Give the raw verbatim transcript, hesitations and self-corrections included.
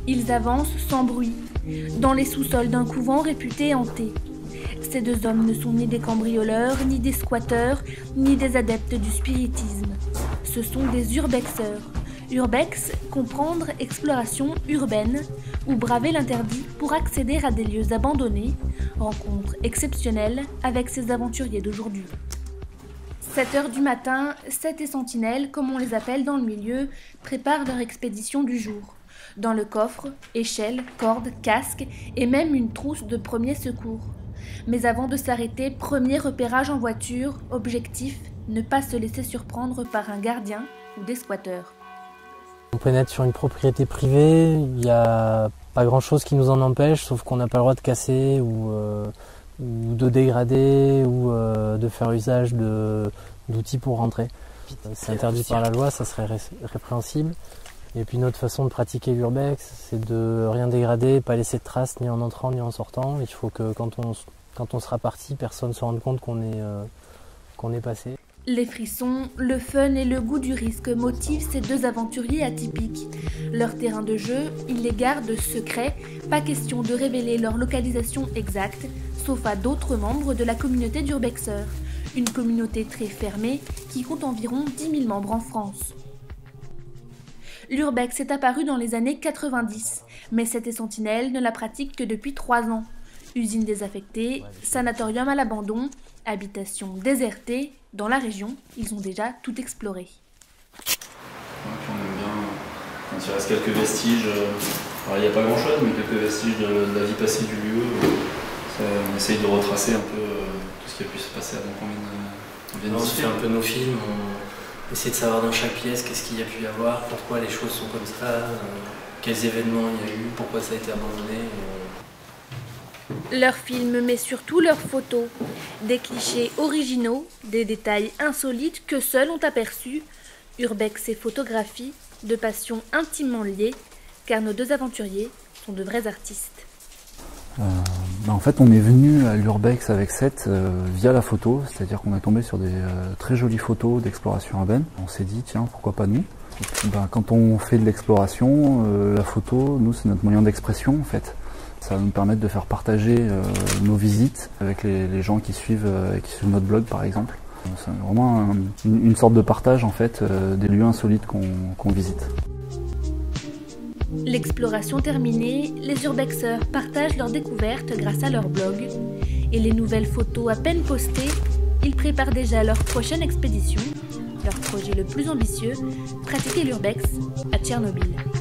Ils avancent sans bruit, dans les sous-sols d'un couvent réputé hanté. Ces deux hommes ne sont ni des cambrioleurs, ni des squatteurs, ni des adeptes du spiritisme. Ce sont des urbexeurs. Urbex, comprendre exploration urbaine, ou braver l'interdit pour accéder à des lieux abandonnés, rencontre exceptionnelle avec ces aventuriers d'aujourd'hui. sept heures du matin, Seth et Sentinelle, comme on les appelle dans le milieu, préparent leur expédition du jour. Dans le coffre, échelle, corde, casque et même une trousse de premiers secours. Mais avant de s'arrêter, premier repérage en voiture, objectif, ne pas se laisser surprendre par un gardien ou des squatteurs. On pénètre sur une propriété privée, il n'y a pas grand chose qui nous en empêche, sauf qu'on n'a pas le droit de casser ou, euh, ou de dégrader ou euh, de faire usage de, d'outils pour rentrer. C'est interdit par la loi, ça serait ré répréhensible. Et puis notre façon de pratiquer l'urbex, c'est de rien dégrader, pas laisser de traces ni en entrant ni en sortant. Il faut que quand on, quand on sera parti, personne ne se rende compte qu'on est, euh, qu'on est passé. Les frissons, le fun et le goût du risque motivent ces deux aventuriers atypiques. Leur terrain de jeu, ils les gardent secrets, pas question de révéler leur localisation exacte, sauf à d'autres membres de la communauté d'urbexeurs. Une communauté très fermée qui compte environ dix mille membres en France. L'urbex est apparu dans les années quatre-vingt-dix, mais Seth et Sentinelle ne la pratiquent que depuis trois ans. Usine désaffectée, sanatorium à l'abandon, habitation désertée, dans la région, ils ont déjà tout exploré. Ouais, on aime bien quand il reste quelques vestiges, alors il n'y a pas grand chose, mais quelques vestiges de, de la vie passée du lieu. Ça, on essaye de retracer un peu tout ce qui a pu se passer avant qu'on vienne, vienne on se fait un peu nos films, on essaie de savoir dans chaque pièce qu'est-ce qu'il y a pu y avoir, pourquoi les choses sont comme ça, euh, quels événements il y a eu, pourquoi ça a été abandonné. Leurs films, mais surtout leurs photos. Des clichés originaux, des détails insolites que seuls ont aperçus. Urbex et photographie, de passions intimement liées, car nos deux aventuriers sont de vrais artistes. Euh, bah en fait, on est venu à l'urbex avec Seth euh, via la photo, c'est-à-dire qu'on est tombé sur des euh, très jolies photos d'exploration urbaine. On s'est dit, tiens, pourquoi pas nous? Et puis, bah, quand on fait de l'exploration, euh, la photo, nous, c'est notre moyen d'expression en fait. Ça va nous permettre de faire partager euh, nos visites avec les, les gens qui suivent, euh, qui suivent notre blog par exemple. C'est vraiment un, une, une sorte de partage en fait euh, des lieux insolites qu'on qu'on visite. L'exploration terminée, les urbexeurs partagent leurs découvertes grâce à leur blog. Et les nouvelles photos à peine postées, ils préparent déjà leur prochaine expédition. Leur projet le plus ambitieux, pratiquer l'urbex à Tchernobyl.